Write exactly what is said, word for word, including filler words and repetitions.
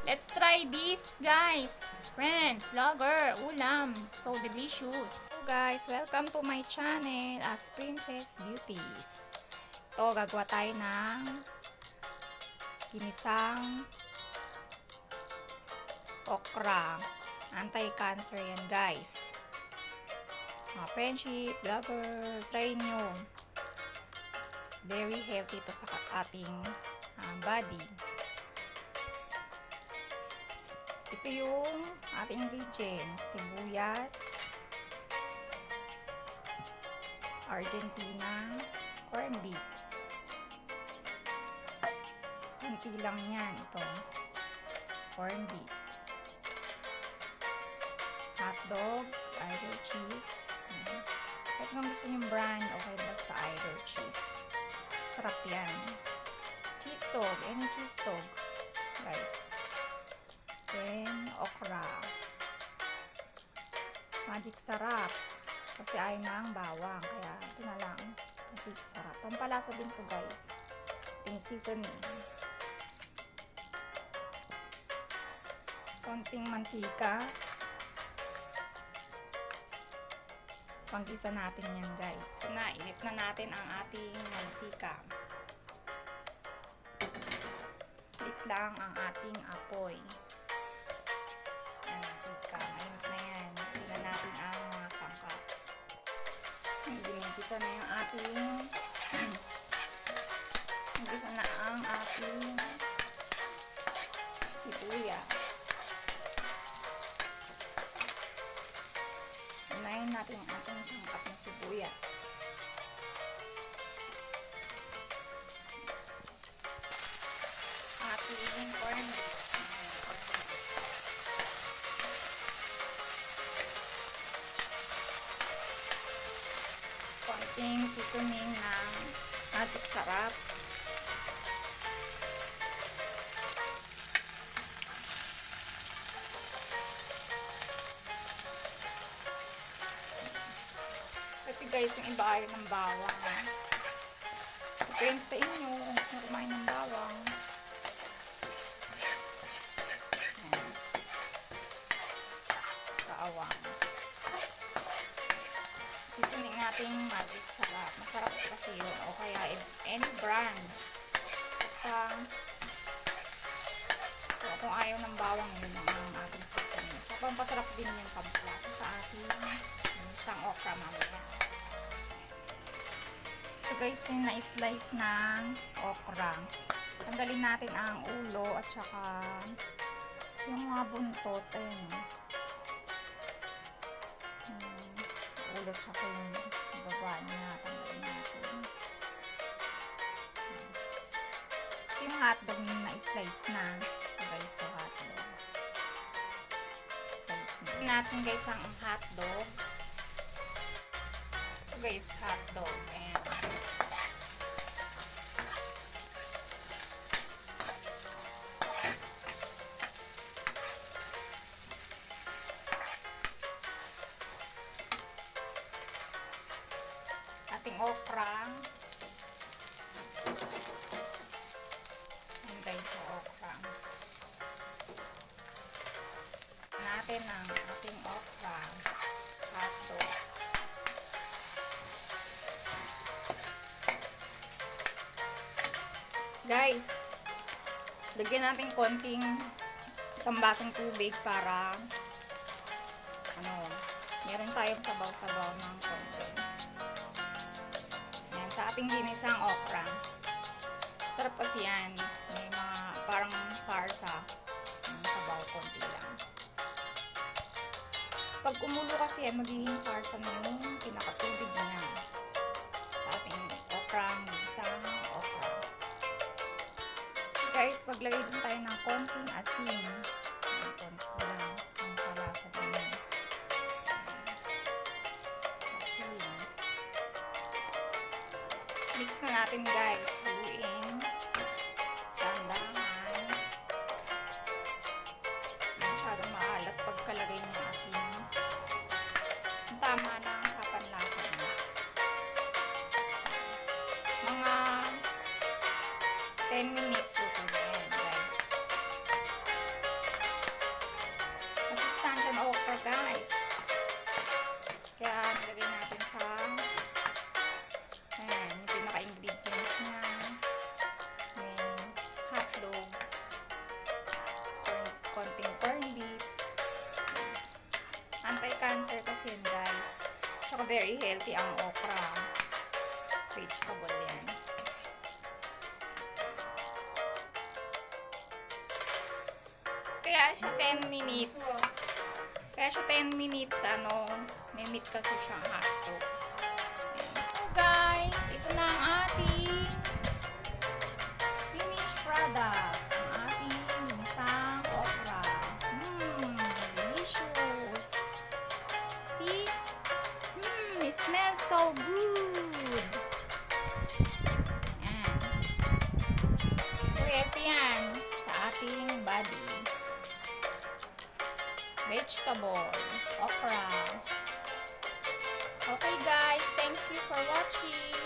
Let's try this, guys. Friends, vlogger, ulam. So delicious. So guys, welcome to my channel as Princess Beauties. Ito, gagawa tayo ng ginisang okra. Anti-cancer yan, guys. Mga friendship, vlogger, try nyo. Very healthy to sa ating uh, body. Ito yung ating ingredients. Sibuyas, Argentina, corned beef. Kunti lang yan. Ito. Corned beef. Hotdog, Cheddar cheese. Kahit kung gusto nyo brand, okay basta Cheddar cheese. Sarap yan. Cheese dog. Any cheese dog. Guys. Then, okra. Magic sarap. Kasi ayaw na ang bawang. Kaya, ito na lang. Magic sarap. Pampalasa din to, guys. Ating seasoning. Konting mantika. Panggisa natin yan, guys. Na, init na natin ang ating mantika. Init lang ang ating apoy. Gisa na yung ating gisa na ang ating sibuyas. Unahin natin ang ating sangkap na sibuyas. Ating corn beef. Konting seasoning ng magic sarap. Kasi guys, yung iba ayaw ng bawang. Depende sa inyo kung kumain ng bawang. Kaawang. Seasoning natin magic sarap. Masarap kasi yun. O kaya any brand. Basta so, kung ayaw ng bawang yun ang ating seasoning. So, pampasarap din yung pampalasa sa ating isang okra mamaya. So guys, yung na-slice ng okra. Tanggalin natin ang ulo at saka yung mga buntot. Ayun. Ulo tsaka yung baba niya. Tanggalin natin. Ito yung hotdog yung na-slice na. Ito guys, so hotdog. Slice na. Ito natin guys ang hotdog. Ito guys, hotdog. Ayan. Ating okra. Ayan guys, sa okra. Natin ang ating okra. Hotdog. Guys, lagyan natin konting isang basong tubig para ano, meron tayong sabaw-sabaw ng konti. Sa ating ginisang okra. Sarap kasi yan. May mga parang sarsa. Sabaw, konti lang. Pag kumulo kasi yan, magiging sarsa na yung pinakatubig niya. Sa ating okra, ginisang okra. Guys, maglagay din tayo ng konting asin. Konti lang. Ang palasa din yan. Mix na natin guys. Haluin. Dandahan. Masyadong maalat pagkalagay ng asin. Tama lang sa panlasa niya. Mga ten minutes luto na yan guys. Very healthy ang okra. Vegetable yan. Kaya siya ten minutes. Kaya siya ten minutes, ano, may meat kasi siyang hotdog. So guys, ito na ang ating finished product. Ang ating ginisang okra. Mmm, delicious. See? Mmm, it smells so good. Yan. So, ito yan sa ating body. Vegetable, okra. Okay guys, thank you for watching.